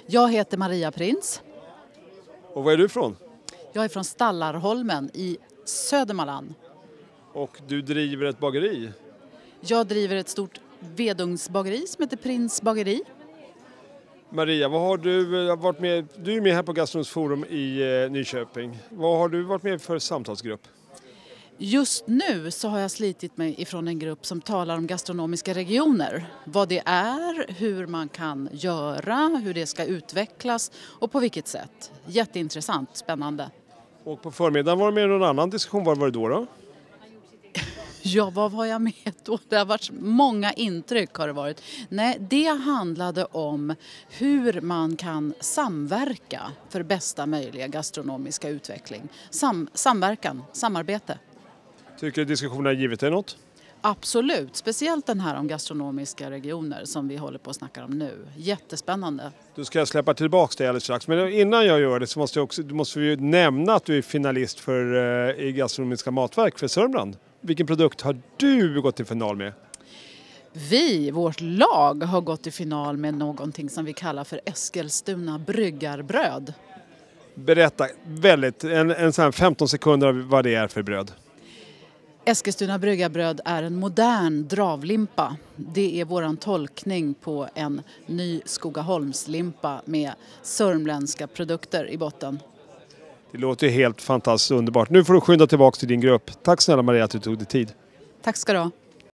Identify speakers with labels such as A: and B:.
A: Jag heter Maria Prins.
B: Och var är du ifrån?
A: Jag är från Stallarholmen i Södermanland.
B: Och du driver ett bageri?
A: Jag driver ett stort vedugnsbageri som heter Prins bageri.
B: Maria, vad har du varit med? Du är med här på Gastronomiskt forum i Nyköping. Vad har du varit med för samtalsgrupp?
A: Just nu så har jag slitit mig ifrån en grupp som talar om gastronomiska regioner. Vad det är, hur man kan göra, hur det ska utvecklas och på vilket sätt. Jätteintressant, spännande.
B: Och på förmiddagen var du med i någon annan diskussion. Vad var det då?
A: Ja, vad var jag med då? Det har varit många intryck har det varit. Nej, det handlade om hur man kan samverka för bästa möjliga gastronomiska utveckling. Samverkan, samarbete.
B: Tycker du diskussionen har givit dig något?
A: Absolut, speciellt den här om gastronomiska regioner som vi håller på att snacka om nu. Jättespännande.
B: Du ska släppa tillbaka dig alldeles strax. Men innan jag gör det så måste vi ju nämna att du är finalist för i gastronomiska matverk för Sörmland. Vilken produkt har du gått till final med?
A: Vårt lag, har gått till final med någonting som vi kallar för Eskilstuna bryggarbröd.
B: Berätta en sån här 15 sekunder vad det är för bröd.
A: Eskilstuna bryggarbröd är en modern dravlimpa. Det är våran tolkning på en ny Skogaholmslimpa med sörmländska produkter i botten.
B: Det låter helt fantastiskt underbart. Nu får du skynda tillbaka till din grupp. Tack snälla Maria att du tog dig tid.
A: Tack ska du ha.